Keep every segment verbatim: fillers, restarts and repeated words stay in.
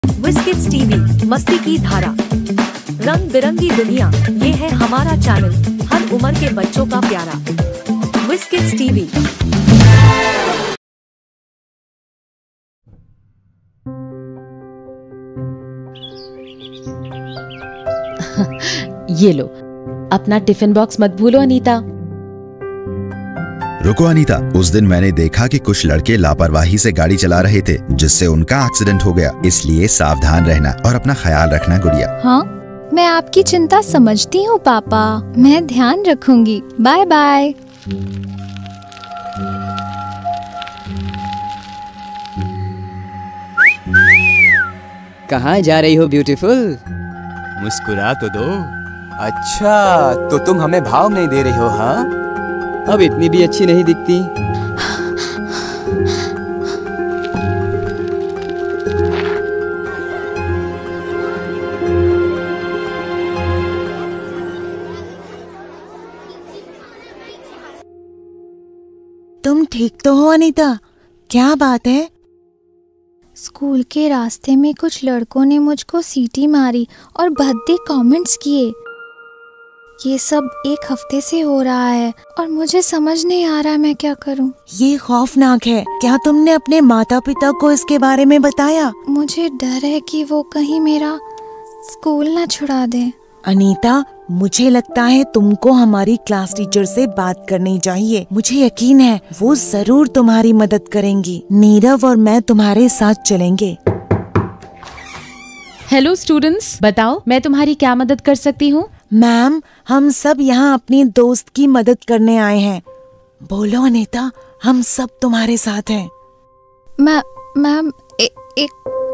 विस्किट्स TV, मस्ती की धारा, रंग बिरंगी दुनिया, ये है हमारा चैनल, हर उम्र के बच्चों का प्यारा। Biscuits TV. ये लो, अपना टिफिन बॉक्स मत भूलो अनीता। रुको अनीता, उस दिन मैंने देखा कि कुछ लड़के लापरवाही से गाड़ी चला रहे थे, जिससे उनका एक्सीडेंट हो गया। इसलिए सावधान रहना और अपना ख्याल रखना गुड़िया। हाँ, मैं आपकी चिंता समझती हूँ पापा, मैं ध्यान रखूंगी। Bye bye. कहाँ जा रही हो ब्यूटीफुल? मुस्कुरा तो दो। अच्छा, तो तुम हमें भाव नहीं दे रही हो? हाँ, अब इतनी भी अच्छी नहीं दिखती। तुम ठीक तो हो अनीता? क्या बात है? स्कूल के रास्ते में कुछ लड़कों ने मुझको सीटी मारी और भद्दे कमेंट्स किए। ये सब एक हफ्ते से हो रहा है और मुझे समझ नहीं आ रहा मैं क्या करूं। ये खौफनाक है। क्या तुमने अपने माता पिता को इसके बारे में बताया? मुझे डर है कि वो कहीं मेरा स्कूल ना छुड़ा दे। अनीता, मुझे लगता है तुमको हमारी क्लास टीचर से बात करनी चाहिए। मुझे यकीन है वो जरूर तुम्हारी मदद करेंगी। नीरव और मैं तुम्हारे साथ चलेंगे। हेलो स्टूडेंट्स, बताओ मैं तुम्हारी क्या मदद कर सकती हूँ? मैम, हम सब यहाँ अपनी दोस्त की मदद करने आए हैं। बोलो अनीता, हम सब तुम्हारे साथ हैं। मैम, एक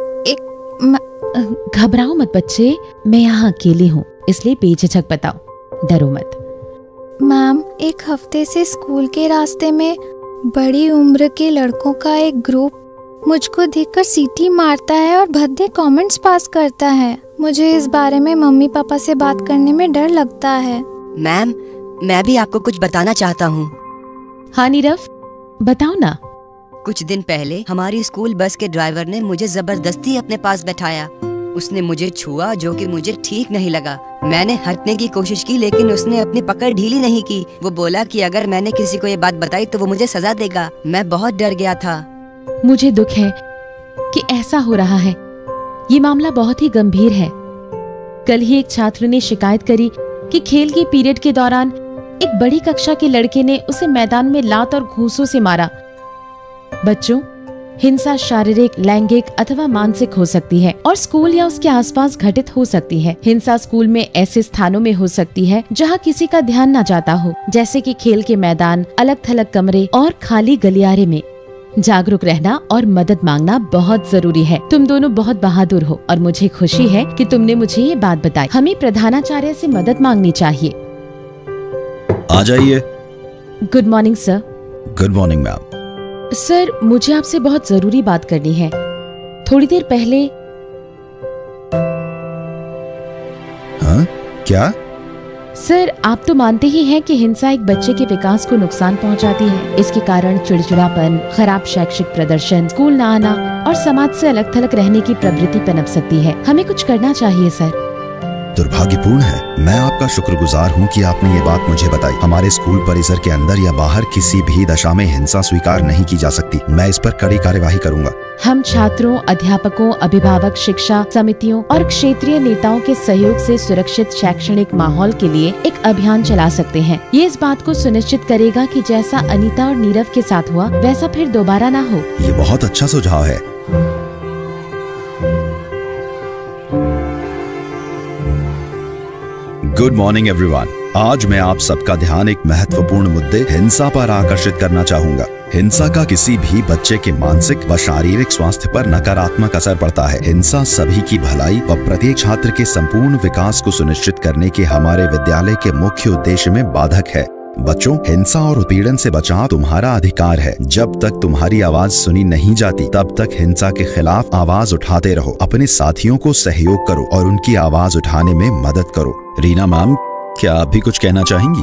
एक घबराओ मत बच्चे, मैं यहाँ अकेली हूँ, इसलिए बेझिझक बताओ, डरो मत। मैम, एक हफ्ते से स्कूल के रास्ते में बड़ी उम्र के लड़कों का एक ग्रुप मुझको देखकर सीटी मारता है और भद्दे कमेंट्स पास करता है। मुझे इस बारे में मम्मी पापा से बात करने में डर लगता है। मैम, मैं भी आपको कुछ बताना चाहता हूँ। हाँ नीरव, बताओ ना। कुछ दिन पहले हमारी स्कूल बस के ड्राइवर ने मुझे जबरदस्ती अपने पास बैठाया। उसने मुझे छुआ, जो कि मुझे ठीक नहीं लगा। मैंने हटने की कोशिश की, लेकिन उसने अपनी पकड़ ढीली नहीं की। वो बोला कि अगर मैंने किसी को ये बात बताई तो वो मुझे सजा देगा। मैं बहुत डर गया था। मुझे दुख है कि ऐसा हो रहा है। ये मामला बहुत ही गंभीर है। कल ही एक छात्र ने शिकायत करी कि खेल के पीरियड के दौरान एक बड़ी कक्षा के लड़के ने उसे मैदान में लात और घूंसों से मारा। बच्चों, हिंसा शारीरिक, लैंगिक अथवा मानसिक हो सकती है और स्कूल या उसके आसपास घटित हो सकती है। हिंसा स्कूल में ऐसे स्थानों में हो सकती है जहां किसी का ध्यान न जाता हो, जैसे कि खेल के मैदान, अलग थलग कमरे और खाली गलियारे में। जागरूक रहना और मदद मांगना बहुत जरूरी है। तुम दोनों बहुत बहादुर हो और मुझे खुशी है कि तुमने मुझे ये बात बताई। हमें प्रधानाचार्य से मदद मांगनी चाहिए। आ जाइए। Good morning sir. Good morning ma'am. Sir, मुझे आपसे बहुत जरूरी बात करनी है। थोड़ी देर पहले। हाँ, क्या? सर, आप तो मानते ही हैं कि हिंसा एक बच्चे के विकास को नुकसान पहुंचाती है। इसके कारण चिड़चिड़ापन, खराब शैक्षिक प्रदर्शन, स्कूल न आना और समाज से अलग थलग रहने की प्रवृत्ति पनप सकती है। हमें कुछ करना चाहिए सर। दुर्भाग्यपूर्ण है। मैं आपका शुक्रगुजार हूँ कि आपने ये बात मुझे बताई। हमारे स्कूल परिसर के अंदर या बाहर किसी भी दशा में हिंसा स्वीकार नहीं की जा सकती। मैं इस पर कड़ी कार्यवाही करूँगा। हम छात्रों, अध्यापकों, अभिभावक, शिक्षा समितियों और क्षेत्रीय नेताओं के सहयोग से सुरक्षित शैक्षणिक माहौल के लिए एक अभियान चला सकते हैं। ये इस बात को सुनिश्चित करेगा कि जैसा अनीता और नीरव के साथ हुआ वैसा फिर दोबारा ना हो। ये बहुत अच्छा सुझाव है। Good morning everyone. आज मैं आप सबका ध्यान एक महत्वपूर्ण मुद्दे हिंसा पर आकर्षित करना चाहूंगा। हिंसा का किसी भी बच्चे के मानसिक व शारीरिक स्वास्थ्य पर नकारात्मक असर पड़ता है। हिंसा सभी की भलाई व प्रत्येक छात्र के संपूर्ण विकास को सुनिश्चित करने के हमारे विद्यालय के मुख्य उद्देश्य में बाधक है। बच्चों, हिंसा और उत्पीड़न से बचाव तुम्हारा अधिकार है। जब तक तुम्हारी आवाज सुनी नहीं जाती, तब तक हिंसा के खिलाफ आवाज उठाते रहो। अपने साथियों को सहयोग करो और उनकी आवाज उठाने में मदद करो। रीना मैम, क्या आप भी कुछ कहना चाहेंगी?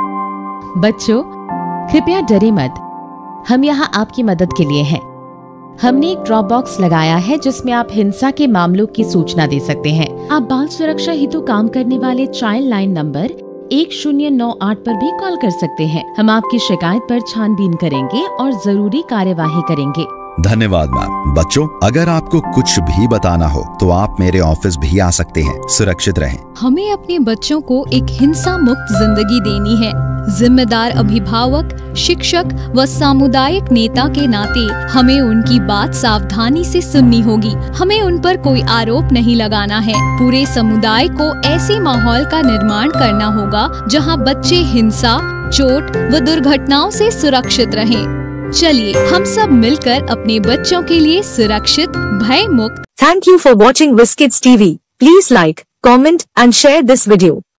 बच्चों, कृपया डरे मत। हम यहाँ आपकी मदद के लिए हैं। हमने एक ड्रॉप बॉक्स लगाया है जिसमें आप हिंसा के मामलों की सूचना दे सकते हैं। आप बाल सुरक्षा हेतु काम करने वाले चाइल्ड लाइन नंबर एक शून्य नौ आठ पर भी कॉल कर सकते हैं। हम आपकी शिकायत पर छानबीन करेंगे और जरूरी कार्यवाही करेंगे। धन्यवाद मैम। बच्चों, अगर आपको कुछ भी बताना हो तो आप मेरे ऑफिस भी आ सकते हैं। सुरक्षित रहें। हमें अपने बच्चों को एक हिंसा मुक्त जिंदगी देनी है। जिम्मेदार अभिभावक, शिक्षक व सामुदायिक नेता के नाते हमें उनकी बात सावधानी से सुननी होगी। हमें उन पर कोई आरोप नहीं लगाना है। पूरे समुदाय को ऐसे माहौल का निर्माण करना होगा जहां बच्चे हिंसा, चोट व दुर्घटनाओं से सुरक्षित रहें। चलिए हम सब मिलकर अपने बच्चों के लिए सुरक्षित, भय मुक्त। Thank you for watching WizKids T V. Please like, comment and share this video.